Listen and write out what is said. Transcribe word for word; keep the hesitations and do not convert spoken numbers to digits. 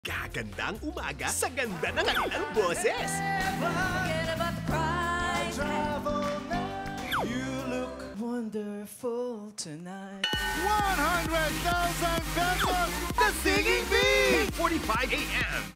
Gagandang umaga sa ganda ng kanilang boses. You look wonderful tonight. one hundred thousand pesos! The Singing Bee! eight forty-five a m